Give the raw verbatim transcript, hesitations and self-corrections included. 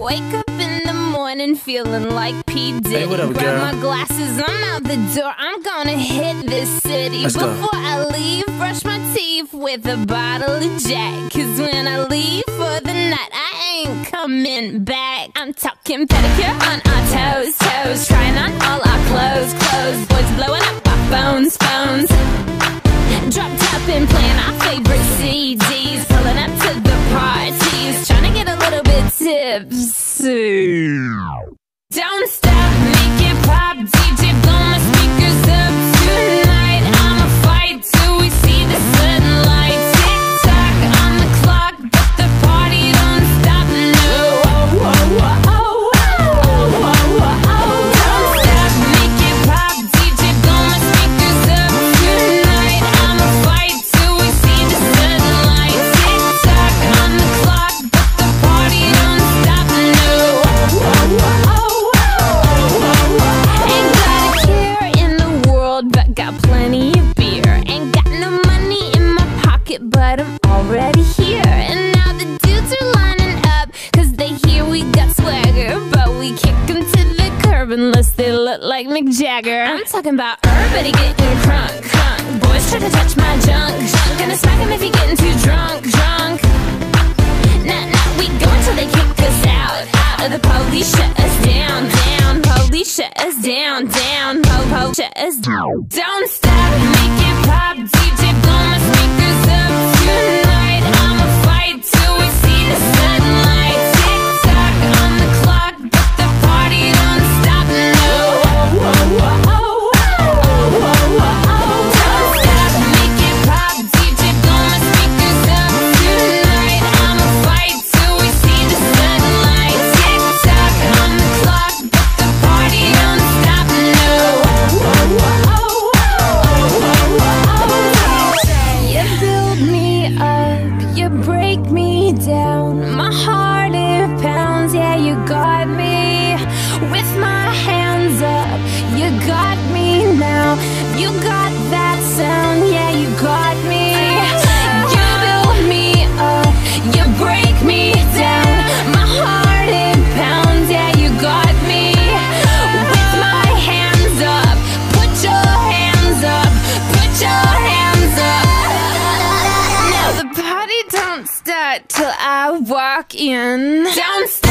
Wake up in the morning feeling like P. Diddy. Hey, what up, Grab girl? my glasses, I'm out the door. I'm gonna hit this city. Let's Before go. I leave, brush my teeth with a bottle of Jack. Cause when I leave for the night, I ain't coming back. I'm talking pedicure on our toes, toes. Trying on all our clothes, clothes. Boys blowing up our phones, phones. Drop top and playing our favorite C Ds. Pulling up to the parties, trying to get a little bit tipsy. Don't stop, make it pop, D J blow my speakers up tonight. I'ma fight till we see the sunlight. Tick tock on the clock, but the party don't stop, no. Oh, oh, oh, oh, oh, oh, oh. Don't stop, make it pop, D J blow my speakers up tonight. I'ma fight till we see the sunlight. Tick tock on the clock, but the party don't stop, no. Oh, oh, oh, oh. Ain't got a care in the world, but got plenty of beer. Ain't got no money in my pocket, but I'm already here. And now the dudes are lining up, cause they hear we got swagger. But we kick them to the curb unless they look like Mick Jagger. I'm talking about everybody getting crunk, crunk. Boys try to touch my junk, junk. Gonna smack him if he getting too drunk, drunk. Nah, nah, we go until they kick us out, out. The police shut us down, down. Police shut us down, down. Po, po, shut us down. Don't stop, make it pop, D J blow my speakers up tonight. I'ma fight till we see the sunlight. Tick tock on the clock, but the party don't stop, no. Oh, oh, oh, oh, oh, oh, oh. Don't stop, make it pop, D J blow my speakers up tonight. I'ma fight till we see the sunlight. Tick tock on the clock, but the party don't stop, no. Oh, oh, oh, oh, oh, oh. You build me up, you break me down. My heart it pounds, yeah, you got me. With my hands up, you got me now. You got that sound, yeah, you got me. You build me up, you break me down. My heart it pounds, yeah, you got me. With my hands up, put your hands up, put your hands up. Now the party don't start till I walk in. Don't